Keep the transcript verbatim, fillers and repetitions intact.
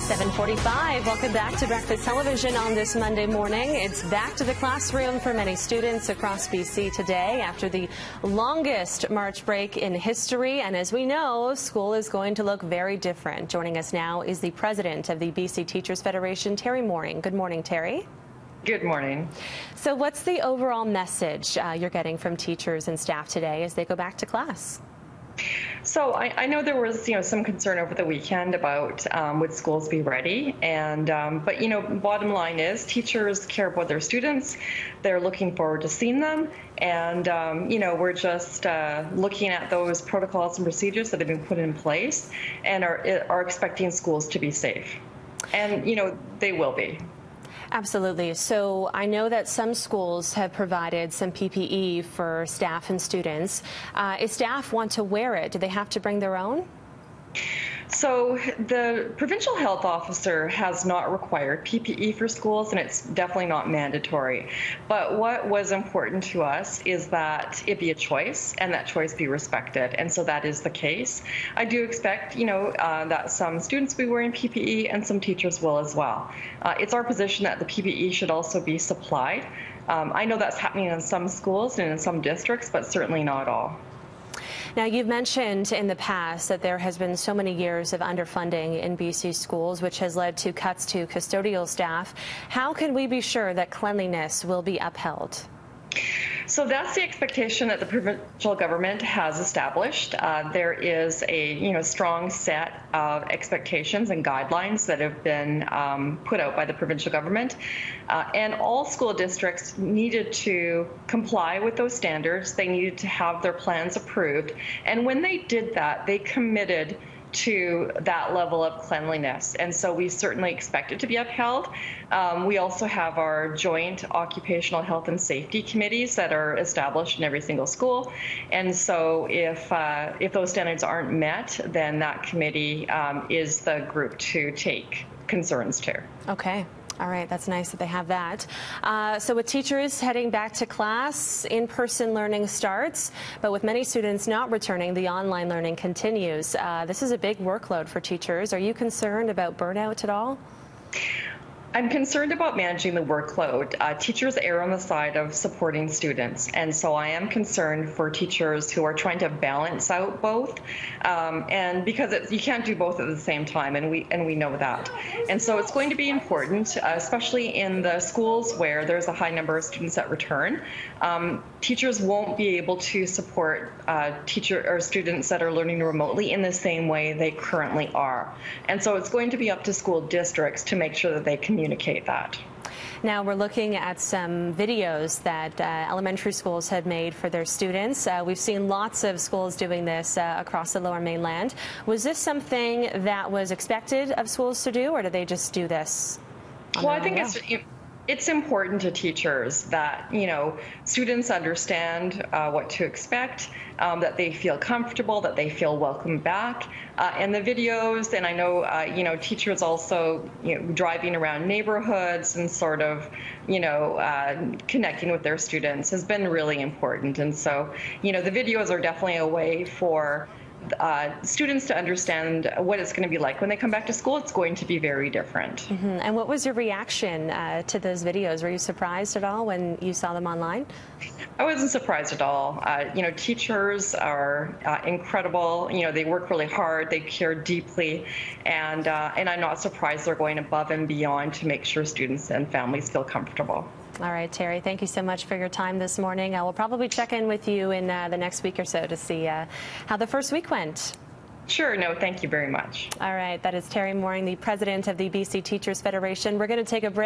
seven forty-five. Welcome back to Breakfast Television on this Monday morning. It's back to the classroom for many students across B C today after the longest March break in history. And as we know, school is going to look very different. Joining us now is the president of the B C Teachers Federation, Teri Mooring. Good morning, Teri. Good morning. So what's the overall message uh, you're getting from teachers and staff today as they go back to class? So I, I know there was, you know, some concern over the weekend about um, would schools be ready, and um, but you know, bottom line is teachers care about their students. They're looking forward to seeing them, and um, you know, we're just uh, looking at those protocols and procedures that have been put in place, and are are expecting schools to be safe, and you know, they will be. Absolutely. So I know that some schools have provided some P P E for staff and students. Uh, if staff want to wear it, do they have to bring their own? So the provincial health officer has not required P P E for schools, and it's definitely not mandatory. But what was important to us is that it be a choice and that choice be respected. And so that is the case. I do expect, you know, uh, that some students will be wearing P P E and some teachers will as well. Uh, it's our position that the P P E should also be supplied. Um, I know that's happening in some schools and in some districts, but certainly not all. Now, you've mentioned in the past that there has been so many years of underfunding in B C schools, which has led to cuts to custodial staff. How can we be sure that cleanliness will be upheld? So that's the expectation that the provincial government has established. Uh, there is a you know strong set of expectations and guidelines that have been um, put out by the provincial government, uh, and all school districts needed to comply with those standards. They needed to have their plans approved, and when they did that, they committed to that level of cleanliness, and so we certainly expect it to be upheld. Um, we also have our joint occupational health and safety committees that are established in every single school, and so if uh, if those standards aren't met, then that committee um, is the group to take concerns to. Okay. All right, that's nice that they have that. Uh, so with teachers heading back to class, in-person learning starts, but with many students not returning, the online learning continues. Uh, this is a big workload for teachers. Are you concerned about burnout at all? I'm concerned about managing the workload. Uh, teachers err on the side of supporting students, and so I am concerned for teachers who are trying to balance out both, um, and because it's, you can't do both at the same time, and we and we know that. And so it's going to be important, uh, especially in the schools where there's a high number of students that return. Um, teachers won't be able to support uh, teacher or students that are learning remotely in the same way they currently are, and so it's going to be up to school districts to make sure that they can communicate that. Now we're looking at some videos that uh, elementary schools have made for their students. Uh, we've seen lots of schools doing this uh, across the Lower Mainland. Was this something that was expected of schools to do, or did they just do this? Well, I think it's it's important to teachers that you know students understand uh, what to expect, um, that they feel comfortable, that they feel welcome back. Uh, and the videos, and I know uh, you know teachers also you know driving around neighborhoods and sort of you know uh, connecting with their students has been really important. And so you know the videos are definitely a way for Uh, students to understand what it's going to be like when they come back to school. It's going to be very different. Mm-hmm. And what was your reaction uh, to those videos? Were you surprised at all when you saw them online? I wasn't surprised at all. Uh, you know, teachers are uh, incredible. You know, they work really hard. They care deeply, and uh, and I'm not surprised they're going above and beyond to make sure students and families feel comfortable. All right, Teri, thank you so much for your time this morning. I will probably check in with you in uh, the next week or so to see uh, how the first week went. Sure. No, thank you very much. All right. That is Teri Mooring, the president of the B C Teachers Federation. We're going to take a break.